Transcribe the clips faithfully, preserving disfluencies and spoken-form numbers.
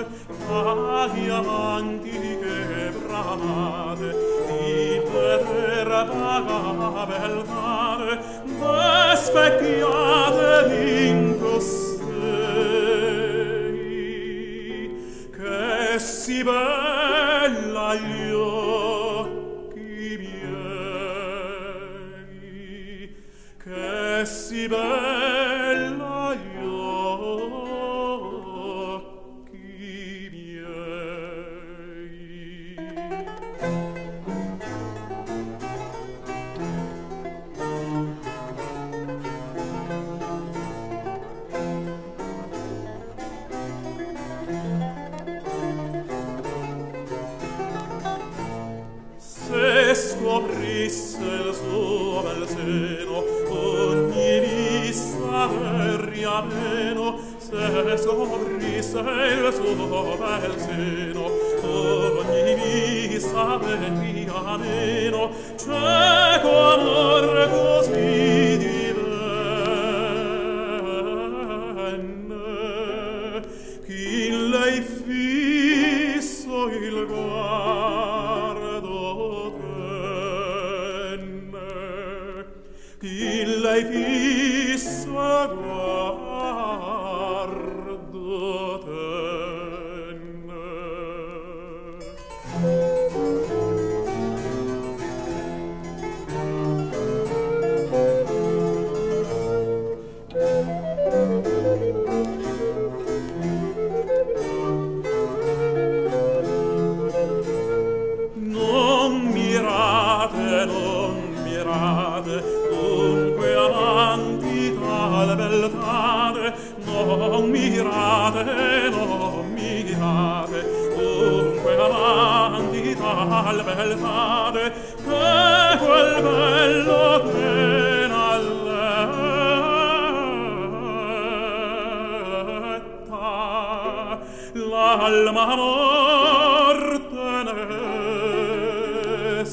agli amanti che bramate di poter vaga bel mare, v'especchiate in costei che si bella agli occhi miei, che si bella agli occhi miei. Se scoprisse il suo bel seno ogni vista verria meno, se scoprisse il suo bel seno ogni vista verria meno, cieco amor così divenne chi in lei fisso il guardo tenne, chi in lei fisso il guardo tenne. Non mirate, non mirate, dunque avanti tal beltate, non mirate, non mirate, dunque avanti tal beltate, che quel bello pena alletta, l'alma morte ne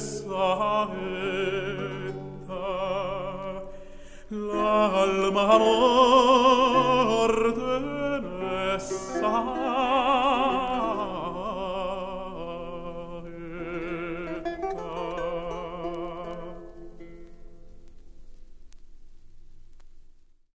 saetta, l'alma morte